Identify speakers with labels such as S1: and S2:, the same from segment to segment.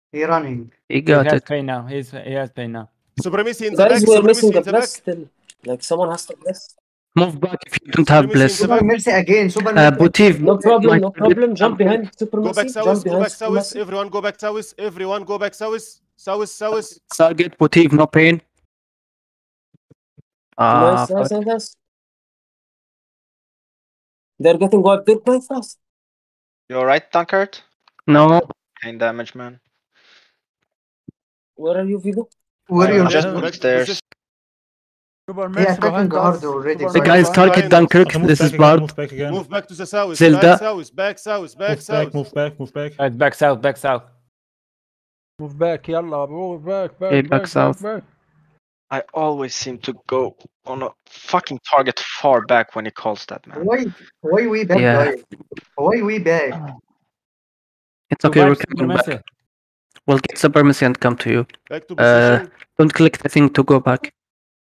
S1: He running.
S2: He
S3: He
S2: got
S3: has
S2: it.
S3: pain now. He has pain now.
S4: Supremacy in the
S5: Guys,
S4: back.
S5: we're
S4: Supremacy
S5: missing
S4: in
S5: a
S4: the
S5: bless
S4: back.
S5: still. Like someone has to bless.
S2: Move back if you don't have
S4: Supremacy in
S2: bliss.
S4: the
S1: Super
S4: back.
S1: Mercy again. Super Mercy.
S2: Boutif,
S5: No problem,
S2: might
S5: no
S2: target
S5: problem. Jump
S2: something.
S5: behind
S4: Go back
S5: Supremacy.
S4: south.
S5: Jump
S4: Go
S5: behind
S4: back south.
S5: Supremacy.
S4: Everyone go back south. Everyone go back south. South.
S2: Target Boutif, no pain.
S5: Nice, nice, nice, nice. They're getting wiped. They're playing fast.
S6: You alright, Dunkard?
S2: No.
S6: 9 damage, man.
S5: Where are you, Vigo?
S1: Where you
S6: Just
S4: back to
S6: upstairs.
S4: position.
S7: Super
S1: He
S7: Mercy
S1: attacking
S7: behind
S1: hard
S7: us.
S1: already.
S7: Super
S2: The
S7: Mercy
S2: guys
S7: behind
S2: target
S4: us.
S2: Dunkirk.
S8: Okay, move
S2: This
S8: back
S2: is
S8: again,
S2: Bard.
S8: move back again.
S4: Move back to the south.
S2: Zelda.
S4: Back south. Back south. Back
S8: Move
S4: south.
S8: back, move back, move back.
S3: Guys, back south, back south.
S7: Move back, يلا move back,
S2: Okay, back south.
S7: back.
S6: I always seem to go on a fucking target far back when he calls that, man.
S1: Why we back,
S2: Yeah.
S1: guys? Why we back?
S2: It's okay, we're
S3: Back,
S2: coming back.
S3: Supremacy.
S2: We'll get Supremacy and come to you.
S4: Back to position.
S2: Don't click the thing to go back.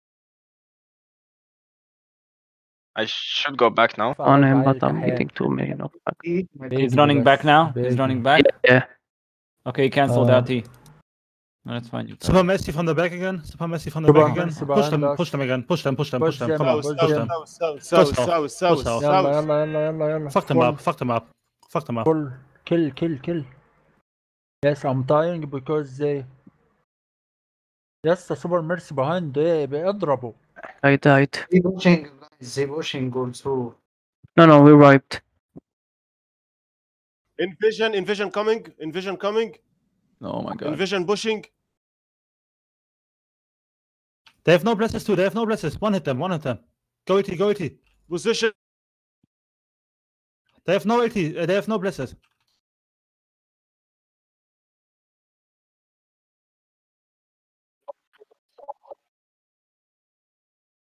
S6: I should go back now.
S2: On him, but I'm hitting too many knockback.
S3: He's running back now. He's running back.
S2: Yeah.
S3: Okay, cancel that T. No, that's fine.
S8: Super Messi from the back again. Super Messi from the back again.
S7: Messi
S8: Push them,
S7: behind us.
S8: push them again. Push them, push them,
S7: Push
S8: push them.
S7: them,
S8: Come on,
S7: push
S8: push
S7: them.
S8: them.
S4: South.
S7: يلا يلا
S8: Fuck them up, fuck them up. Fuck them up.
S7: Full kill. Yes, I'm dying because they. Yes, the Super Mercy behind بيضربوا.
S2: I died.
S1: They pushing, guys. They pushing also.
S2: No, we wiped.
S4: Invision coming.
S3: Oh my god.
S4: Invision pushing.
S8: They have no blesses too. They have no blesses. One hit them. Go ET.
S4: Position.
S8: They have no AT. They have no blesses.